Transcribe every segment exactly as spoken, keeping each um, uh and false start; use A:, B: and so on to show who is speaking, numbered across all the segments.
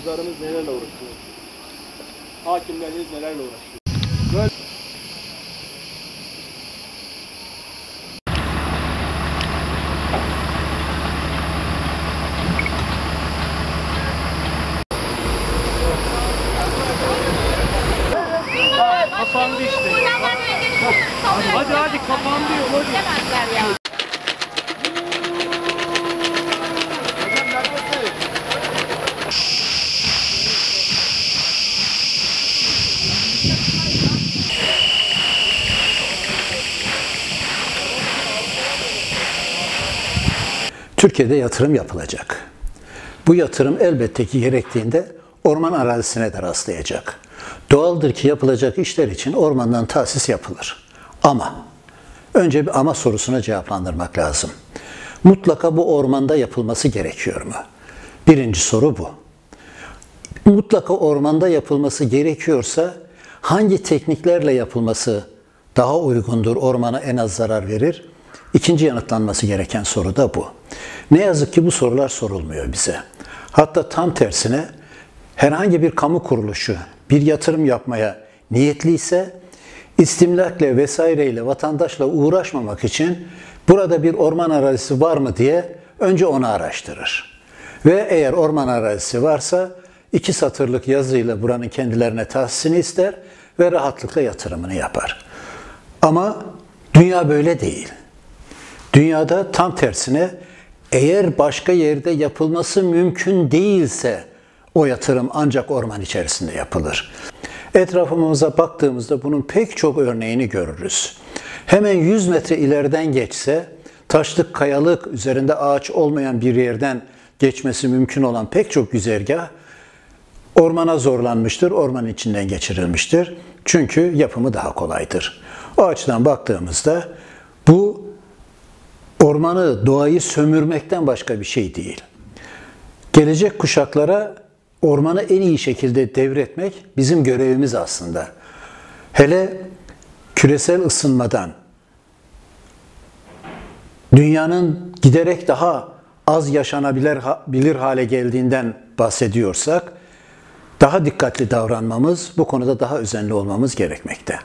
A: iktidarımız nelerle uğraşıyor? Hakimlerimiz nelerle uğraşıyor? Böyle... Kapandı işte. Hadi hadi kapandı yol hadi.
B: Türkiye'de yatırım yapılacak. Bu yatırım elbette ki gerektiğinde orman arazisine de rastlayacak. Doğaldır ki yapılacak işler için ormandan tahsis yapılır. Ama önce bir ama sorusuna cevaplandırmak lazım. Mutlaka bu ormanda yapılması gerekiyor mu? Birinci soru bu. Mutlaka ormanda yapılması gerekiyorsa hangi tekniklerle yapılması daha uygundur, ormana en az zarar verir? İkinci yanıtlanması gereken soru da bu. Ne yazık ki bu sorular sorulmuyor bize. Hatta tam tersine herhangi bir kamu kuruluşu bir yatırım yapmaya niyetliyse istimlakle vesaireyle vatandaşla uğraşmamak için burada bir orman arazisi var mı diye önce onu araştırır. Ve eğer orman arazisi varsa iki satırlık yazıyla buranın kendilerine tahsisini ister ve rahatlıkla yatırımını yapar. Ama dünya böyle değil. Dünyada tam tersine eğer başka yerde yapılması mümkün değilse o yatırım ancak orman içerisinde yapılır. Etrafımıza baktığımızda bunun pek çok örneğini görürüz. Hemen yüz metre ileriden geçse taşlık kayalık üzerinde ağaç olmayan bir yerden geçmesi mümkün olan pek çok güzergah ormana zorlanmıştır, ormanın içinden geçirilmiştir. Çünkü yapımı daha kolaydır. O açıdan baktığımızda bu ormanı, doğayı sömürmekten başka bir şey değil. Gelecek kuşaklara ormanı en iyi şekilde devretmek bizim görevimiz aslında. Hele küresel ısınmadan, dünyanın giderek daha az yaşanabilir bilir hale geldiğinden bahsediyorsak, daha dikkatli davranmamız, bu konuda daha özenli olmamız gerekmekte.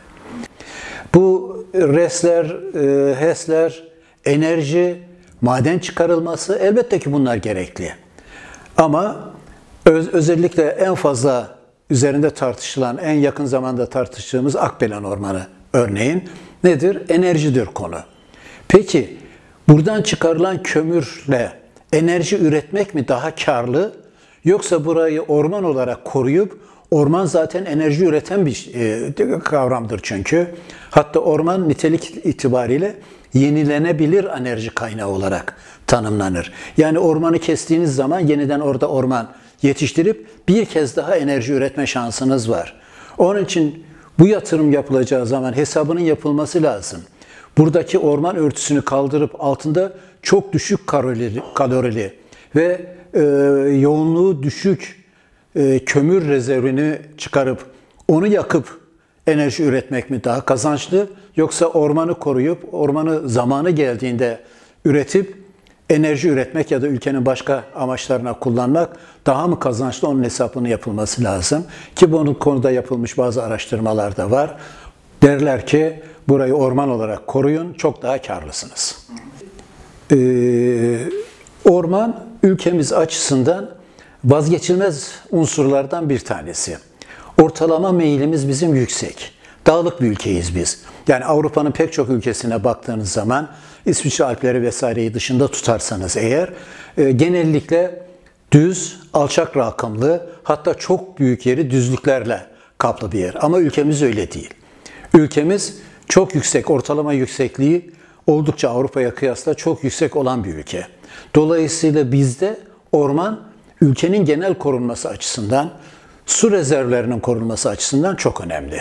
B: Bu resler, HES'ler, enerji, maden çıkarılması elbette ki bunlar gerekli. Ama öz, özellikle en fazla üzerinde tartışılan, en yakın zamanda tartıştığımız Akbelen Ormanı örneğin nedir? Enerjidir konu. Peki buradan çıkarılan kömürle enerji üretmek mi daha karlı? Yoksa burayı orman olarak koruyup, orman zaten enerji üreten bir e, kavramdır çünkü. Hatta orman nitelik itibariyle yenilenebilir enerji kaynağı olarak tanımlanır. Yani ormanı kestiğiniz zaman yeniden orada orman yetiştirip bir kez daha enerji üretme şansınız var. Onun için bu yatırım yapılacağı zaman hesabının yapılması lazım. Buradaki orman örtüsünü kaldırıp altında çok düşük kalorili, kalorili ve e, yoğunluğu düşük e, kömür rezervini çıkarıp onu yakıp enerji üretmek mi daha kazançlı, yoksa ormanı koruyup ormanı zamanı geldiğinde üretip enerji üretmek ya da ülkenin başka amaçlarına kullanmak daha mı kazançlı, onun hesabının yapılması lazım. Ki bunun konuda yapılmış bazı araştırmalar da var. Derler ki burayı orman olarak koruyun, çok daha karlısınız. Ee, orman ülkemiz açısından vazgeçilmez unsurlardan bir tanesi. Ortalama meyilimiz bizim yüksek. Dağlık bir ülkeyiz biz. Yani Avrupa'nın pek çok ülkesine baktığınız zaman, İsviçre Alpleri vesaireyi dışında tutarsanız eğer, e, genellikle düz, alçak rakımlı, hatta çok büyük yeri düzlüklerle kaplı bir yer. Ama ülkemiz öyle değil. Ülkemiz çok yüksek, ortalama yüksekliği oldukça Avrupa'ya kıyasla çok yüksek olan bir ülke. Dolayısıyla bizde orman, ülkenin genel korunması açısından, su rezervlerinin korunması açısından çok önemli.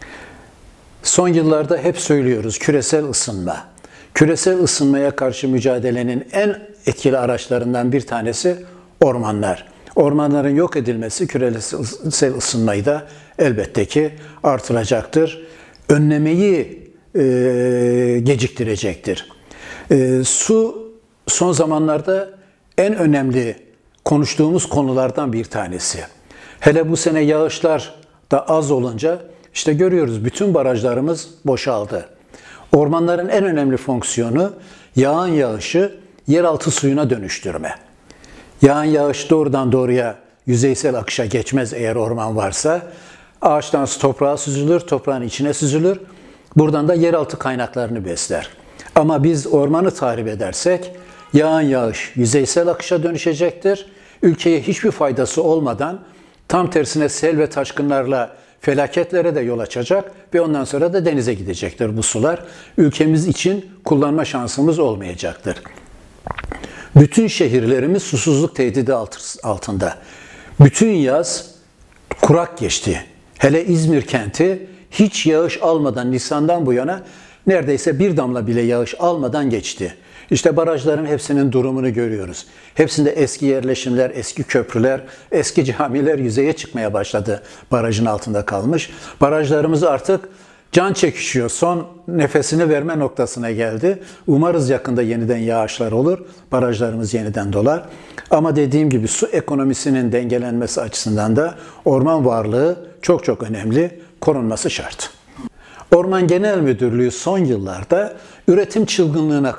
B: Son yıllarda hep söylüyoruz küresel ısınma. Küresel ısınmaya karşı mücadelenin en etkili araçlarından bir tanesi ormanlar. Ormanların yok edilmesi küresel ısınmayı da elbette ki artıracaktır. Önlemeyi e, geciktirecektir. E, su son zamanlarda en önemli konuştuğumuz konulardan bir tanesi. Hele bu sene yağışlar da az olunca işte görüyoruz bütün barajlarımız boşaldı. Ormanların en önemli fonksiyonu yağan yağışı yeraltı suyuna dönüştürme. Yağan yağış doğrudan doğruya yüzeysel akışa geçmez eğer orman varsa. Ağaçtan toprağa süzülür, toprağın içine süzülür. Buradan da yeraltı kaynaklarını besler. Ama biz ormanı tahrip edersek yağan yağış yüzeysel akışa dönüşecektir. Ülkeye hiçbir faydası olmadan tam tersine sel ve taşkınlarla felaketlere de yol açacak ve ondan sonra da denize gidecektir bu sular. Ülkemiz için kullanma şansımız olmayacaktır. Bütün şehirlerimiz susuzluk tehdidi altında. Bütün yaz kurak geçti. Hele İzmir kenti hiç yağış almadan Nisan'dan bu yana neredeyse bir damla bile yağış almadan geçti. İşte barajların hepsinin durumunu görüyoruz. Hepsinde eski yerleşimler, eski köprüler, eski camiler yüzeye çıkmaya başladı. Barajın altında kalmış. Barajlarımız artık can çekişiyor. Son nefesini verme noktasına geldi. Umarız yakında yeniden yağışlar olur. Barajlarımız yeniden dolar. Ama dediğim gibi su ekonomisinin dengelenmesi açısından da orman varlığı çok çok önemli. Korunması şart. Orman Genel Müdürlüğü son yıllarda üretim çılgınlığına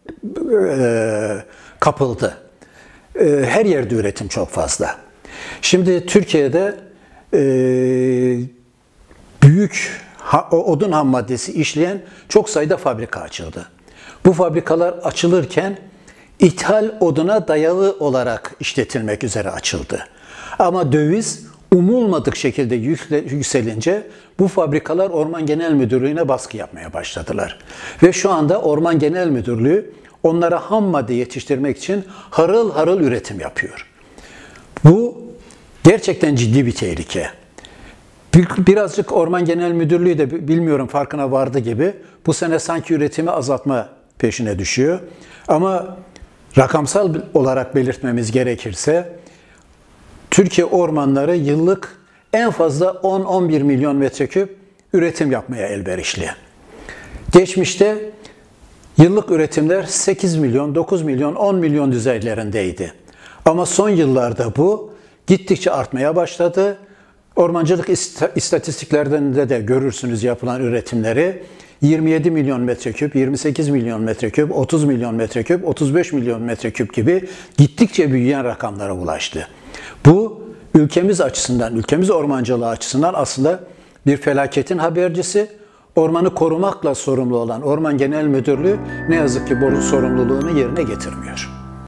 B: kapıldı. Her yerde üretim çok fazla. Şimdi Türkiye'de büyük odun ham maddesi işleyen çok sayıda fabrika açıldı. Bu fabrikalar açılırken ithal oduna dayalı olarak işletilmek üzere açıldı. Ama döviz umulmadık şekilde yükselince bu fabrikalar Orman Genel Müdürlüğü'ne baskı yapmaya başladılar. Ve şu anda Orman Genel Müdürlüğü onlara ham madde yetiştirmek için harıl harıl üretim yapıyor. Bu gerçekten ciddi bir tehlike. Birazcık Orman Genel Müdürlüğü de bilmiyorum farkına vardı gibi bu sene sanki üretimi azaltma peşine düşüyor. Ama rakamsal olarak belirtmemiz gerekirse Türkiye ormanları yıllık en fazla on on bir milyon metreküp üretim yapmaya elverişli. Geçmişte yıllık üretimler sekiz milyon, dokuz milyon, on milyon düzeylerindeydi. Ama son yıllarda bu gittikçe artmaya başladı. Ormancılık istatistiklerinde de görürsünüz yapılan üretimleri. yirmi yedi milyon metreküp, yirmi sekiz milyon metreküp, otuz milyon metreküp, otuz beş milyon metreküp gibi gittikçe büyüyen rakamlara ulaştı. Bu ülkemiz açısından, ülkemiz ormancılığı açısından aslında bir felaketin habercisi. Ormanı korumakla sorumlu olan Orman Genel Müdürlüğü ne yazık ki bu sorumluluğunu yerine getirmiyor.